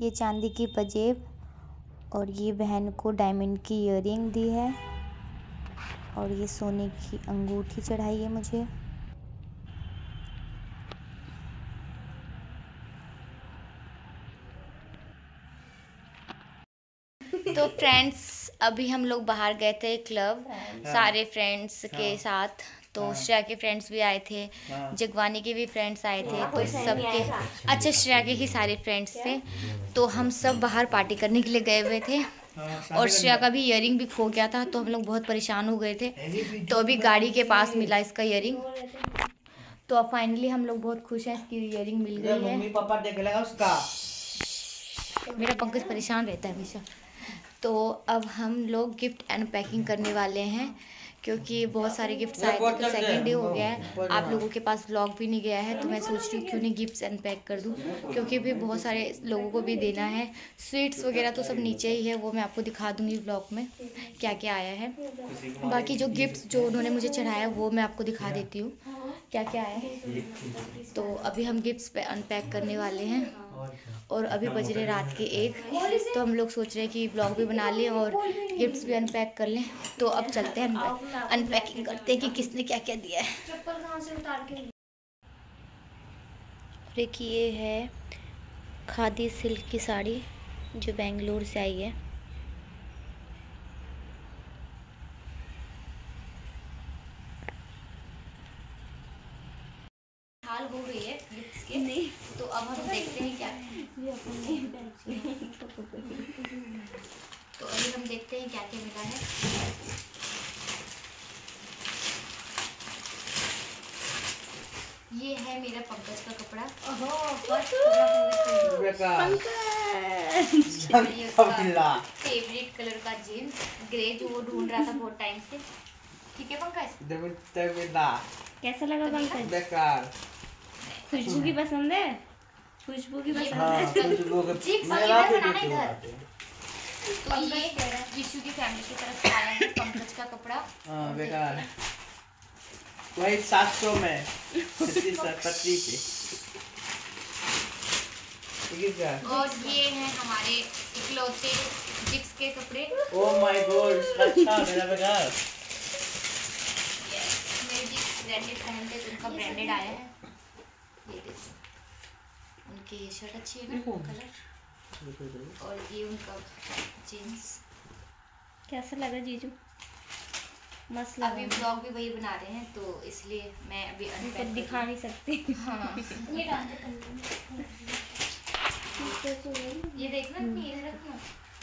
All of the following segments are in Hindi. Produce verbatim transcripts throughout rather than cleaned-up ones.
ये चांदी की पजेब और ये बहन को डायमंड की ईयरिंग दी है और ये सोने की अंगूठी चढ़ाई है मुझे। तो फ्रेंड्स अभी हम लोग बाहर गए थे क्लब सारे फ्रेंड्स के साथ। तो श्रेया के फ्रेंड्स भी आए थे, जगवानी के भी फ्रेंड्स आए थे, तो सबके अच्छा श्रेया के ही सारे फ्रेंड्स थे। तो हम सब बाहर पार्टी करने के लिए गए हुए थे और श्रेया का भी ईयरिंग भी खो गया था, तो हम लोग बहुत परेशान हो गए थे। तो अभी गाड़ी के पास मिला इसका ईयरिंग, तो अब फाइनली हम लोग बहुत खुश हैं, इसकी ईयरिंग मिल गई है। मम्मी पापा देख लेगा उसका। मेरा पंकज परेशान रहता है हमेशा। तो अब हम लोग गिफ्ट अनपैकिंग करने वाले हैं क्योंकि बहुत सारे गिफ्ट्स आए थे, तो सेकेंड डे हो गया है, आप लोगों के पास व्लॉग भी नहीं गया है, तो मैं सोच रही हूँ क्यों नहीं गिफ्ट्स अनपैक कर दूँ, क्योंकि भी बहुत सारे लोगों को भी देना है। स्वीट्स वगैरह तो सब नीचे ही है, वो मैं आपको दिखा दूँगी व्लॉग में क्या क्या आया है। बाकी जो गिफ्ट्स जो उन्होंने मुझे चढ़ाया वो मैं आपको दिखा देती हूँ क्या क्या आया है। तो अभी हम गिफ्ट्स पे अनपैक करने वाले हैं और अभी बज रहे रात के एक, तो हम लोग सोच रहे हैं कि ब्लॉग भी बना लें और गिफ्ट्स भी अनपैक कर लें। तो अब चलते हैं अनपैकिंग करते हैं कि किसने क्या क्या दिया है। चप्पल कहाँ से उतार के। और एक ये है खादी सिल्क की साड़ी जो बेंगलुरु से आई है। हाल हो गई है गिफ्ट्स के, नहीं तो अब हम देखते हैं क्या तो अभी हम देखते हैं क्या क्या मिला है। ये है मेरा पंकज का कपड़ा। फेवरेट कलर का जीन्स ग्रे जो वो ढूंढ रहा था बहुत टाइम से। ठीक है पंकज, कैसा लगा पंकज? बेकार। खुशबू की पसंद है, खुशबू की पसंद है। तो ये विशु की फैमिली की तरफ से आया है पंकज का कपड़ा। हाँ बेकार, वही सात सौ में पच्चीस पच्चीस। और ये है हमारे इकलौते जिक्स के कपड़े। ओह माय गॉड, अच्छा मेरा बेकार। मेरे जिक्स ब्रांडेड पहनते तो उनका ब्रांडेड आया है। ये देखो उनकी ये शर्ट अच्छी है ना कलर, और ये उनका जीन्स। कैसा लगा जीजू? मस्त लगा। अभी ब्लॉग भी वही बना रहे हैं तो इसलिए मैं अभी अनपैक दिखा नहीं सकती। हाँ ये ये देखना, ये रखना।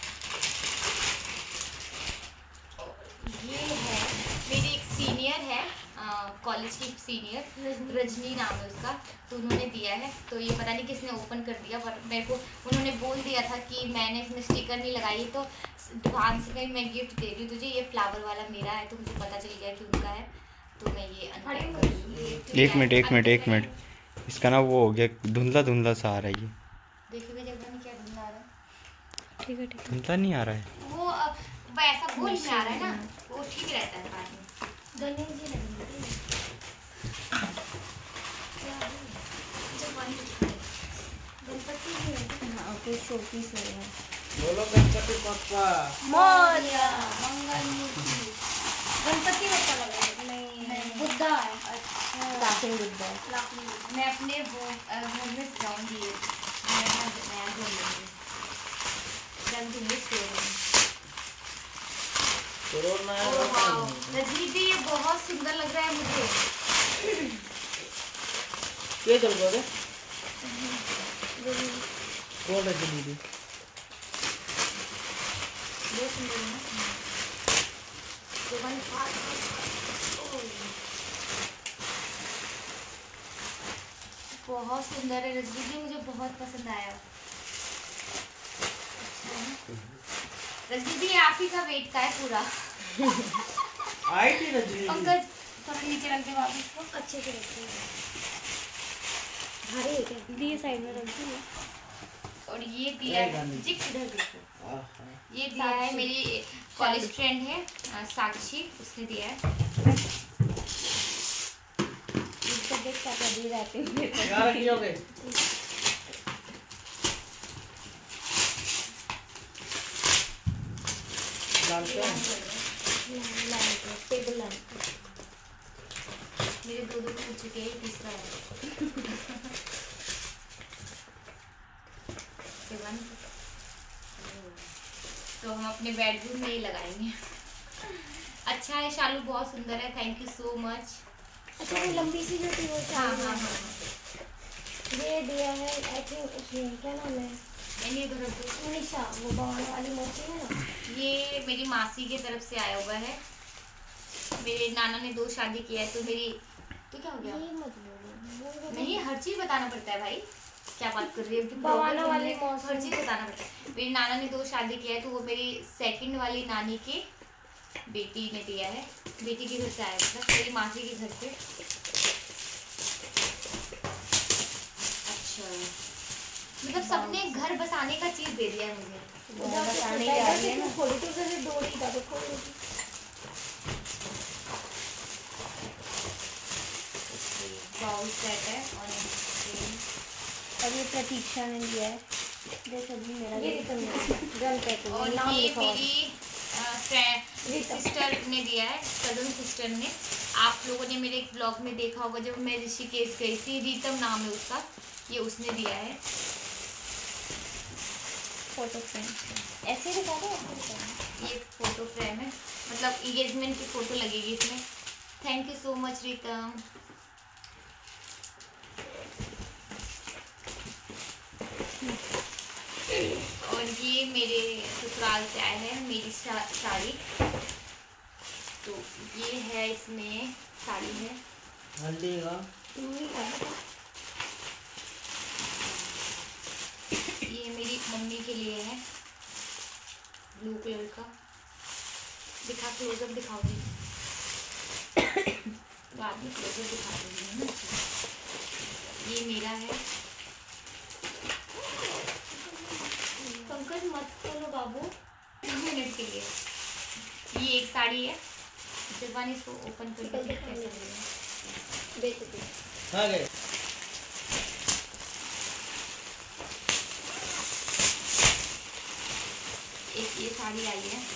ये है मेरी एक सीनियर है, कॉलेज की सीनियर, रजनी नाम है उसका, तो उन्होंने दिया है। तो ये पता नहीं किसने ओपन कर दिया, पर मेरे को उन्होंने बोल दिया था कि मैंने इसमें स्टिकर नहीं लगाई, तो दुकान से कहीं मैं गिफ्ट दे रही हूँ तुझे, ये फ्लावर वाला मेरा है, तो मुझे पता चल गया कि उनका है, तो मैं ये अनपैक कर दूँगी। एक मिनट एक मिनट एक मिनट, इसका ना वो हो गया धुंधला धुंधला सा आ रहा है। ये देखिए जगह क्या धुंधला आ रहा है। ठीक है ठीक है, धुंधला नहीं आ रहा है, वो वैसा गोल में आ रहा है ना, वो ठीक रहता है बाद में। गणेश जी लगेंगे गणपति जी है। हाँ कोई शोपीस है। बोलो गणपति बप्पा मोरया मंगलमूर्ति। गणपति बप्पा लगा है? नहीं बुद्धा है। अच्छा लाफिंग बुद्धा। मैं अपने वो घर में सजाऊंगी, नया नया बोल लूँगी रंग दूँगी स्टोर में। रजनी दी ये बहुत सुंदर लग रहा है मुझे। क्या चल रहा है? कौन रजनी दी? बहुत सुंदर है ना। बहुत सुंदर है रजनी दी, मुझे बहुत पसंद आया। रजनी दी आप ही का वेट का है पूरा। आई थी रजनी। पंकज थोड़ा नीचे रख दे वापस को, अच्छे से रखते हैं। भारी है क्या? दी साइड में रख दी। और ये दिया है जिक्स, इधर देखो, ये दिया है मेरी कॉलेज फ्रेंड है साक्षी, उसने दिया है। इसका देख क्या दे रहते हैं यार, की हो गए टेबल लैंप मेरे दो दो टूट चुके हैं, तीसरा है। तो हम अपने बेडरूम में ही लगाएंगे। अच्छा है शालू, बहुत सुंदर है, थैंक यू सो मच। अच्छा वो लंबी सी जो थी वो हाँ हाँ हाँ ये दिया है आई थिंक उसमें क्या नाम है ये इधर तो मनीषा, वो बवाना वाली मौसी है ना। ये मेरी मासी की तरफ से आया हुआ है। मेरे नाना ने दो शादी किया है तो मेरी तो क्या हो गया? ये मत बोलो, नहीं, हर चीज बताना पड़ता है भाई, क्या बात कर रही है? बवाना वाली मौसी। हर चीज बताना पड़ता है। मेरी नाना ने दो शादी किया है तो वो मेरी सेकंड वाली नानी की बेटी ने दिया है, बेटी के घर से आया, मतलब मेरी मासी के घर से। अच्छा, मतलब सबने घर बसाने का चीज दे दिया है मुझे। उधर बसाने की आ रही है ना, खोली तो उधर से डोरी था तो खोल दी। बाउल सेट है और और ये प्रतीक्षा ने दिया है, जैसे भी मेरा ये रिटर्न गन कहते और हैं, नाम ये लिखा हुआ है। मेरी सिस्टर ने दिया है, कजन सिस्टर ने। आप लोगों ने मेरे एक ब्लॉग में देखा होगा जब मैं ऋषिकेश गई थी, रीतम नाम है उसका, ये उसने दिया है। फोटो फ्रेम ऐसे दिखा दो, ऐसे दिखा दो। ये फोटो फ्रेम है, मतलब इंगेजमेंट की फोटो लगेगी इसमें। Thank you so much Ritam. और ये मेरे ससुराल से आए हैं, मेरी शा, साड़ी। तो ये है, इसमें साड़ी है। हल्दी का ये मेरी मम्मी के लिए है, ब्लू कलर का। दिखा, क्लोजअप दिखाओ जी, बाद में क्लोजअप दिखा दूंगी ना। ये मेरा है। पंकज मत खोलो बाबू, दो मिनट के लिए। ये एक साड़ी है, जबान इसको ओपन करके कैसा लगेगा? बेच दो। हाँ गए एक ये साड़ी आई है,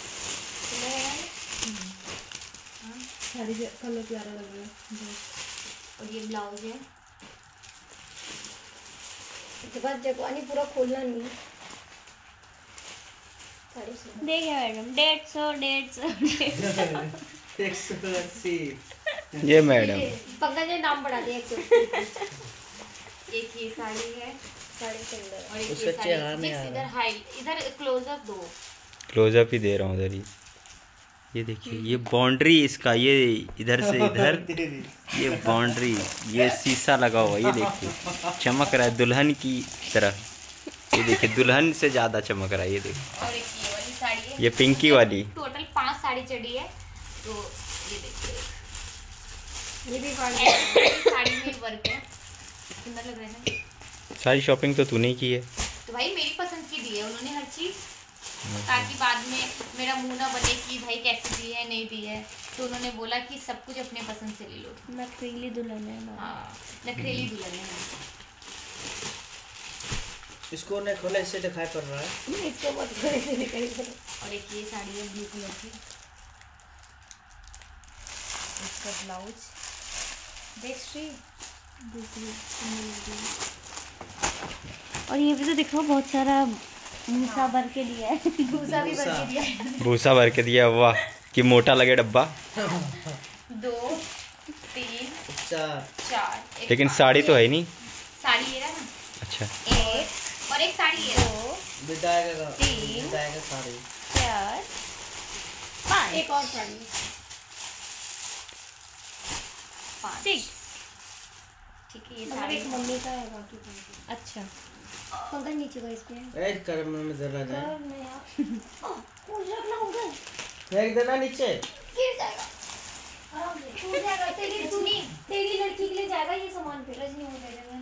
साड़ी का कलर प्यारा लग रहा है। और ये ब्लाउज है। इसके बाद जगवानी पूरा खोलना नहीं है। साड़ी से देखिए मैडम, डेढ़ सौ डेढ़ सौ एक सौ अस्सी। ये मैडम पंकज ने नाम बढ़ा दिया एक सौ। एक ये साड़ी है साड़ी सुंदर। और एक उस ये सच्चे साड़ी। हार नहीं जिस आ इधर रहा। हाई, इधर क्लोजअप दो। क्लोजअप ही दे रहा हूँ उधर ही। ये देखिए, ये बाउंड्री इसका, ये इधर से इधर, ये बाउंड्री, ये शीशा लगा हुआ, ये देखिए चमक रहा है दुल्हन की तरह। ये देखिए दुल्हन से ज्यादा चमक रहा है। ये देखिए, और एक ये वाली साड़ी है, ये पिंकी वाली। टोटल पांच साड़ी चढ़ी है। तो ये देखिए, ये भी पार्ट साड़ी में वर्क है, सुंदर लग रहा है ना। सारी शॉपिंग तो तूने की है। तो भाई मेरी पसंद की दी है उन्होंने हर चीज, ताकि बाद में मेरा मुंह ना बने कि भाई कैसी दी है नहीं दी है। तो उन्होंने बोला कि सब कुछ अपने पसंद से ले लो। नखरीली दुल्हन है हमारी। हाँ, नखरेली दुल्हन है। इसको ने खोला, इससे दिखाई पड़ रहा है। इसको मत खोले से दिखाई पड़। और एक ये साड़ी है ब्लू कलर की, इसका ब्लाउज देखिए। और ये भी तो देखो बहुत सारा भूसा भर के दिया है। भूसा भी भर के दिया है। भूसा भर के दिया, वाह कि मोटा लगे डब्बा। दो, तीन, चार चार। एक लेकिन पाँच। साड़ी तो है नहीं। साड़ी ये रहा ना, अच्छा, एक और एक साड़ी ये रहा। विदाई का तीन। विदाई का साड़ी। चार पाँच एक और साड़ी पाँच। सिक्स। ठीक है, ये मतलब साड़ी एक मम्मी का है बाकी पंकज। अच्छा, पंकज नीचे का इस पे ए कर्म में जरा जाए, कर मैं यार पूछ रखना होगा, फेंक देना नीचे। गिर जाएगा आराम से, टूट जाएगा। तेरी तू तेरी लड़की के लिए जाएगा ये सामान पे, रजनी हो जाएगा।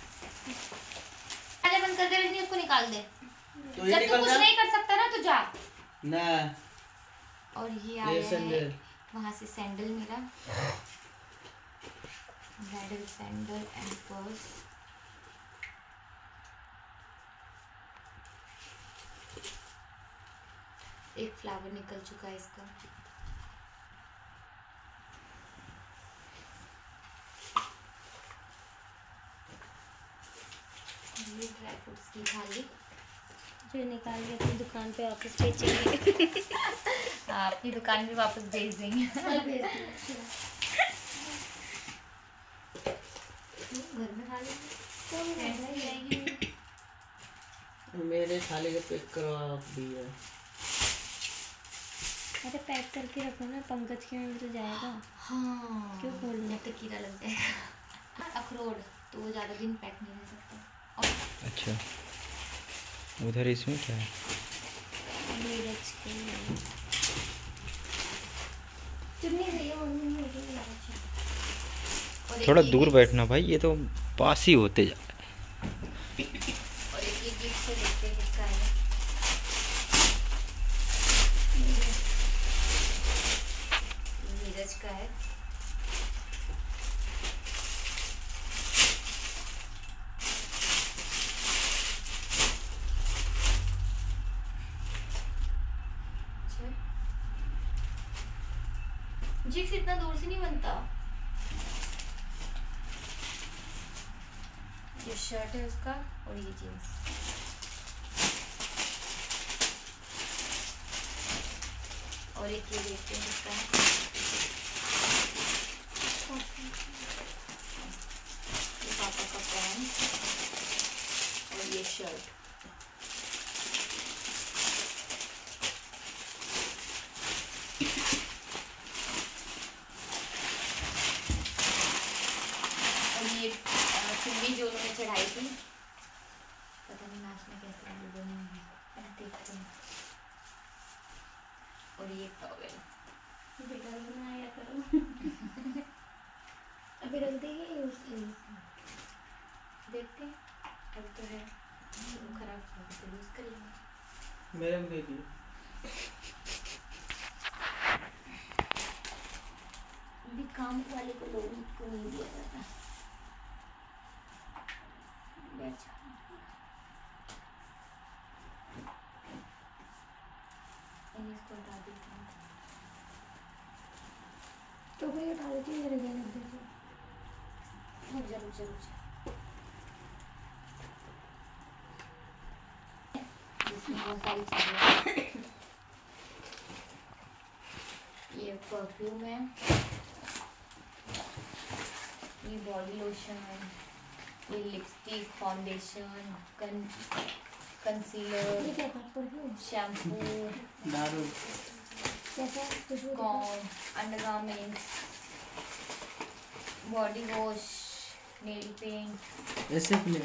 दरवाजा बंद कर दे रजनी, उसको निकाल दे। तो ये जब तू निकल कुछ जा नहीं कर सकता ना तो जा। ना। और ये ये आया है सैंडल। वहाँ से सैंडल मेरा, ब्राइडल सैंडल एंड पर्स। एक फ्लावर निकल चुका है इसका। ये ड्राई फ्रूट्स की थाली जो निकाल के अपनी दुकान पे वापस बेचेंगे। हाँ, अपनी दुकान में वापस भेज देंगे। घर में खा लेंगे। मेरे थाली का पैक करवा दिया। अरे पैक करके रखो ना, पंकज के में तो जाएगा। हाँ, क्यों खोलना? जब तक कीड़ा लग जाएगा। अखरोट तो वो ज़्यादा दिन पैक नहीं रह सकता। अच्छा, उधर इसमें क्या है? नीरज के लिए चुन्नी चाहिए मम्मी मुझे भी अच्छा। और एक थोड़ा ये दूर गिफ्ट- बैठना भाई, ये तो पास ही होते जा रहा है। और एक ये गिफ्ट से देखते हैं किसका है। नीरज का है। जिक्स इतना दूर से नहीं बनता। ये शर्ट है उसका और ये जीन्स। और एक ये देखते हैं इसका है। ये पापा का पैंट और ये शर्ट। ये चुन्नी जो उन्होंने चढ़ाई थी, पता नहीं नाच में कैसे लोगों ने देखते हैं। और ये टॉवेल बेटा बनाया करो। अभी रख देंगे यूज करेंगे। देखते हैं। अब तो है वो खराब हो गया तो यूज कर लेंगे। मेरे को दे दिए। अभी काम वाले को लोगों को नहीं दिया जाता। अच्छा, इसको हटा देती हूँ। तो कोई उठा देती है, मेरे घर रख देती है। रुक जा रुक जा रुक जा। इसमें बहुत सारी चीजें। ये परफ्यूम है, ये बॉडी लोशन है, ये लिपस्टिक, फाउंडेशन, कन कंसीलर, ये क्या पापड़ है? शैम्पू, दारू। कैसा खुशबू? Comb, undergarments, body wash, nail paint, ऐसे प्ले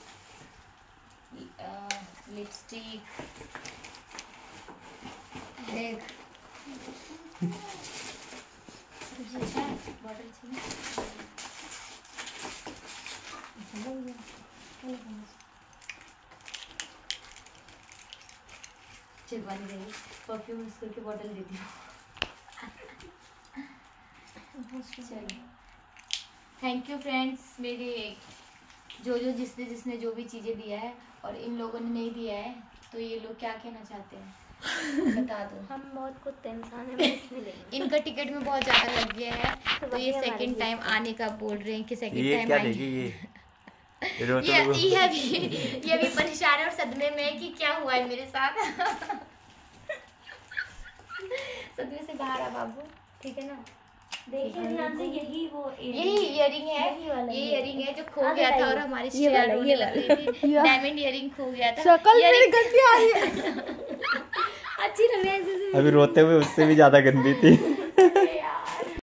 लिपस्टिक, देख बॉटल चाहिए। चिरवानी रही परफ्यूम यूज करके बॉटल देती हूँ। चलो, थैंक यू फ्रेंड्स, मेरे जो जो जिसने जिसने जो भी चीज़ें दिया है और इन लोगों ने नहीं दिया है, तो ये लोग क्या कहना चाहते हैं बता दो। हम बहुत कुछ इंसान है। इनका टिकट में बहुत ज़्यादा लग गया है, तो ये सेकंड टाइम आने का बोल रहे हैं कि सेकंड ये टाइम क्या आएंगे। देगी ये? ये रो तो ये रो। ये अभी ये अभी परेशान है और सदमे में है कि क्या हुआ है मेरे साथ। सदमे से बाहर आ बाबू, ठीक है ना। देखिए ध्यान से, यही वो यही इयरिंग है, यही वाला ये earring इयरिंग है जो खो हाँ, गया था बताइए। और हमारी ये शेयर वाला, रोने ये लग रही थी। डायमंड इयरिंग खो गया था। शक्ल मेरी Earring- गंदी आ रही है। अच्छी लग रही है ऐसे से। अभी रोते हुए उससे भी ज्यादा गंदी थी।